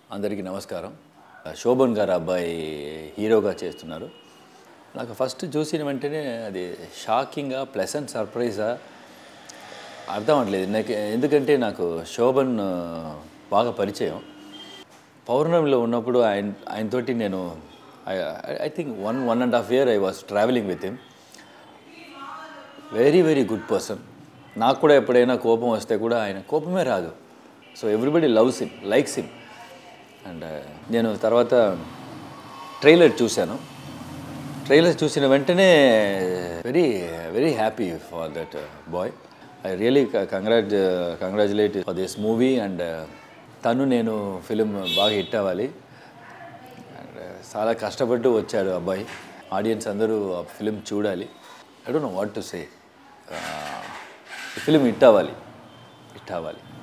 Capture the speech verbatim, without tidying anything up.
అందరికీ నమస్కారం. శోభన్ గారు అబ్బాయి హీరోగా చేస్తున్నారు. నాకు ఫస్ట్ చూసిన వెంటనే అది షాకింగా ప్లెజెంట్ సర్ప్రైజా అర్థం అవ్వట్లేదు నాకు. ఎందుకంటే నాకు శోభన్ బాగా పరిచయం. పౌర్ణమిలో ఉన్నప్పుడు ఆయన ఆయనతోటి నేను I think one one and half year I was travelling with him. Very very good person. నాకు కూడా ఎప్పుడైనా కోపం వస్తే కూడా ఆయన కోపమే రాదు. So everybody loves him, likes him. And నేను తర్వాత ట్రైలర్ చూశాను. ట్రైలర్ చూసిన వెంటనే very very happy for that boy. I really congrat congratulate for this movie. And తను నేను ఫిలిం బాగా హిట్ అవ్వాలి. అండ్ చాలా కష్టపడుతూ వచ్చాడు అబ్బాయి. ఆడియన్స్ అందరూ ఆ ఫిలిం చూడాలి. I don't know what to say. Film hit అవ్వాలి, హిట్ అవ్వాలి.